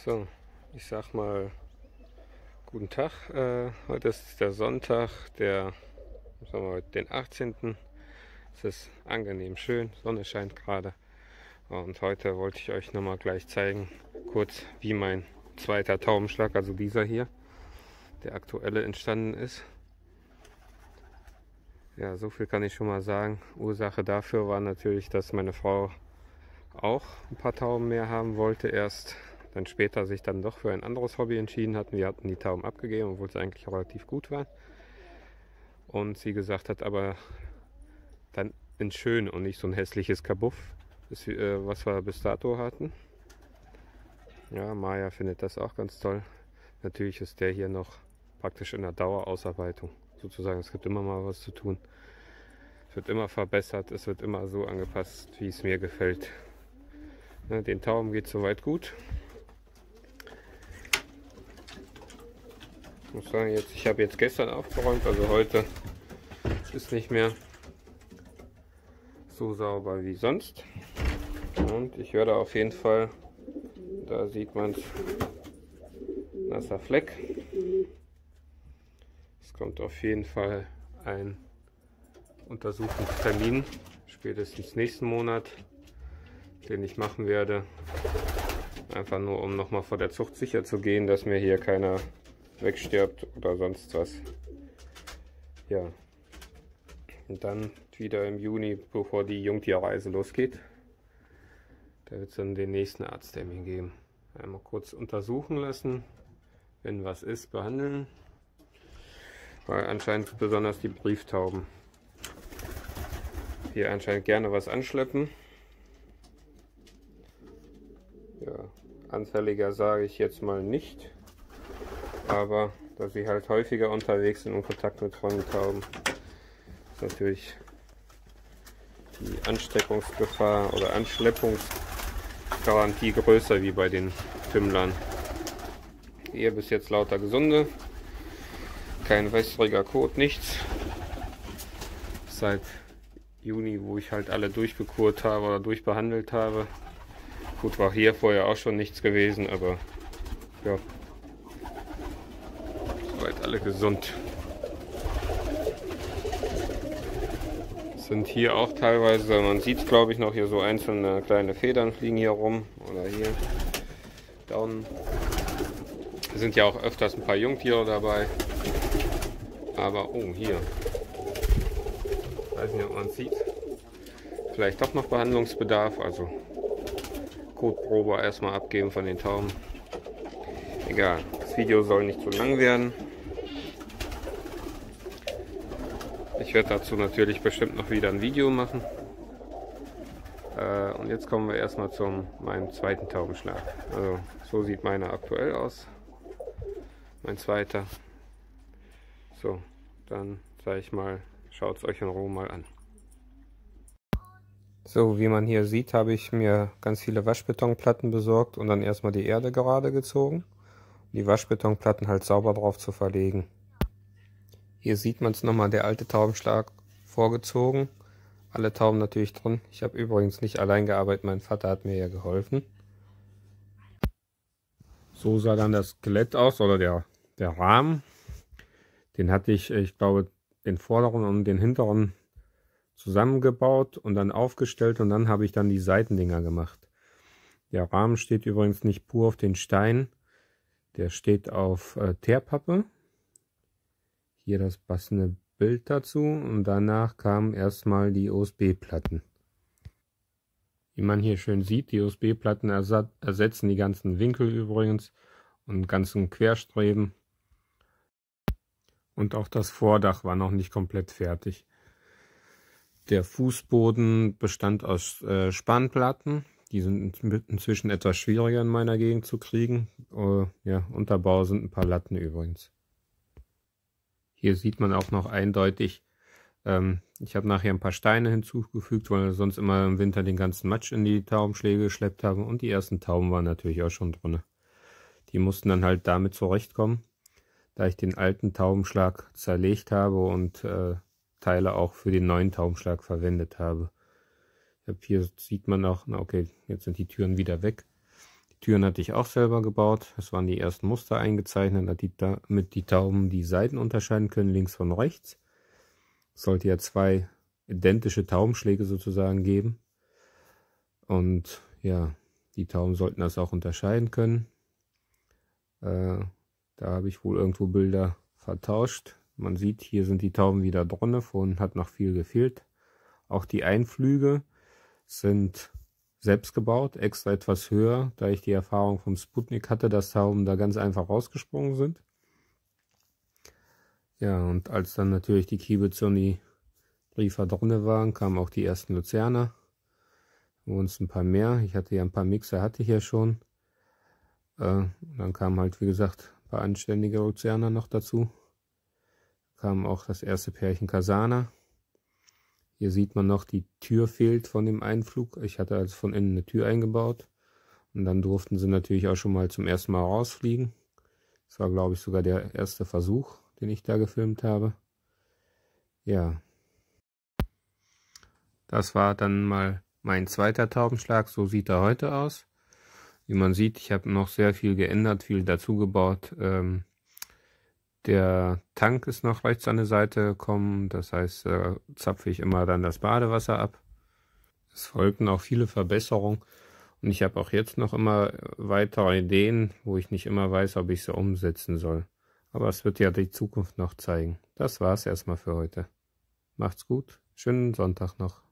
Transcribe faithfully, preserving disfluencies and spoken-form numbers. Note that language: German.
So, ich sag mal guten Tag. Äh, heute ist der Sonntag, der, sagen wir, heute den achtzehnten Es ist angenehm schön, Sonne scheint gerade. Und heute wollte ich euch nochmal gleich zeigen, kurz wie mein zweiter Taubenschlag, also dieser hier, der aktuelle, entstanden ist. Ja, so viel kann ich schon mal sagen. Ursache dafür war natürlich, dass meine Frau auch ein paar Tauben mehr haben wollte erst. Dann später sich dann doch für ein anderes Hobby entschieden hatten. Wir hatten die Tauben abgegeben, obwohl sie eigentlich relativ gut waren. Und sie gesagt hat, aber dann in schön und nicht so ein hässliches Kabuff, was wir bis dato hatten. Ja, Maya findet das auch ganz toll. Natürlich ist der hier noch praktisch in der Dauerausarbeitung. Sozusagen, es gibt immer mal was zu tun. Es wird immer verbessert, es wird immer so angepasst, wie es mir gefällt. Ja, den Tauben geht soweit gut. Ich muss sagen, jetzt, ich habe jetzt gestern aufgeräumt, also heute ist nicht mehr so sauber wie sonst. Und ich werde auf jeden Fall, da sieht man es, nasser Fleck. Es kommt auf jeden Fall ein Untersuchungstermin, spätestens nächsten Monat, den ich machen werde. Einfach nur, um nochmal vor der Zucht sicher zu gehen, dass mir hier keiner wegstirbt oder sonst was. Ja. Und dann wieder im Juni, bevor die Jungtierreise losgeht, da wird es dann den nächsten Arzttermin geben. Einmal kurz untersuchen lassen, wenn was ist, behandeln. Weil anscheinend besonders die Brieftauben hier anscheinend gerne was anschleppen. Ja, anfälliger sage ich jetzt mal nicht. Aber dass sie halt häufiger unterwegs sind und Kontakt mit fremden Tauben, ist natürlich die Ansteckungsgefahr oder Anschleppungsgarantie größer wie bei den Tümmlern. Hier bis jetzt lauter Gesunde, kein wässriger Kot, nichts. Seit Juni, wo ich halt alle durchbekurt habe oder durchbehandelt habe. Gut, war hier vorher auch schon nichts gewesen, aber ja. Alle gesund. Sind hier auch teilweise, man sieht es glaube ich noch, hier so einzelne kleine Federn fliegen hier rum oder hier da unten. Es sind ja auch öfters ein paar Jungtiere dabei, aber oh, hier, weiß nicht, ob man es sieht, vielleicht doch noch Behandlungsbedarf, also Kotprobe erstmal abgeben von den Tauben. Egal, das Video soll nicht zu lang werden. Ich werde dazu natürlich bestimmt noch wieder ein Video machen. Äh, und jetzt kommen wir erstmal zu meinem zweiten Taubenschlag. Also so sieht meiner aktuell aus. Mein zweiter. So, dann sage ich mal, schaut es euch in Ruhe mal an. So, wie man hier sieht, habe ich mir ganz viele Waschbetonplatten besorgt und dann erstmal die Erde gerade gezogen. Die Waschbetonplatten halt sauber drauf zu verlegen. Hier sieht man es nochmal, der alte Taubenschlag vorgezogen. Alle Tauben natürlich drin. Ich habe übrigens nicht allein gearbeitet, mein Vater hat mir ja geholfen. So sah dann das Skelett aus, oder der, der Rahmen. Den hatte ich, ich glaube, den vorderen und den hinteren zusammengebaut und dann aufgestellt und dann habe ich dann die Seitendinger gemacht. Der Rahmen steht übrigens nicht pur auf den Steinen. Der steht auf äh, Teerpappe. Hier das passende Bild dazu und danach kamen erstmal die O S B-Platten. Wie man hier schön sieht, die O S B-Platten ersetzen die ganzen Winkel übrigens und ganzen Querstreben. Und auch das Vordach war noch nicht komplett fertig. Der Fußboden bestand aus äh, Spanplatten. Die sind inzwischen etwas schwieriger in meiner Gegend zu kriegen. Uh, ja, Unterbau sind ein paar Latten übrigens. Hier sieht man auch noch eindeutig, ähm, ich habe nachher ein paar Steine hinzugefügt, weil wir sonst immer im Winter den ganzen Matsch in die Taubenschläge geschleppt haben. Und die ersten Tauben waren natürlich auch schon drin. Die mussten dann halt damit zurechtkommen, da ich den alten Taubenschlag zerlegt habe und äh, Teile auch für den neuen Taubenschlag verwendet habe. Hier sieht man auch, na okay, jetzt sind die Türen wieder weg. Die Türen hatte ich auch selber gebaut. Es waren die ersten Muster eingezeichnet, damit die Tauben die Seiten unterscheiden können, links von rechts. Es sollte ja zwei identische Taubenschläge sozusagen geben. Und ja, die Tauben sollten das auch unterscheiden können. Äh, da habe ich wohl irgendwo Bilder vertauscht. Man sieht, hier sind die Tauben wieder drin. Vorhin hat noch viel gefehlt. Auch die Einflüge sind selbst gebaut, extra etwas höher, da ich die Erfahrung vom Sputnik hatte, dass Tauben da ganz einfach rausgesprungen sind. Ja, und als dann natürlich die Kiebitze und die Briefer drin waren, kamen auch die ersten Luzerner. Uns ein paar mehr. Ich hatte ja ein paar Mixer, hatte ich ja schon. Äh, dann kamen halt, wie gesagt, ein paar anständige Luzerner noch dazu. Kam auch das erste Pärchen Kasana. Hier sieht man noch, die Tür fehlt von dem Einflug. Ich hatte also von innen eine Tür eingebaut. Und dann durften sie natürlich auch schon mal zum ersten Mal rausfliegen. Das war, glaube ich, sogar der erste Versuch, den ich da gefilmt habe. Ja. Das war dann mal mein zweiter Taubenschlag. So sieht er heute aus. Wie man sieht, ich habe noch sehr viel geändert, viel dazu gebaut. Ähm, Der Tank ist noch rechts an der Seite gekommen, das heißt, äh, zapfe ich immer dann das Badewasser ab. Es folgten auch viele Verbesserungen und ich habe auch jetzt noch immer weitere Ideen, wo ich nicht immer weiß, ob ich sie umsetzen soll. Aber es wird ja die Zukunft noch zeigen. Das war's erstmal für heute. Macht's gut, schönen Sonntag noch.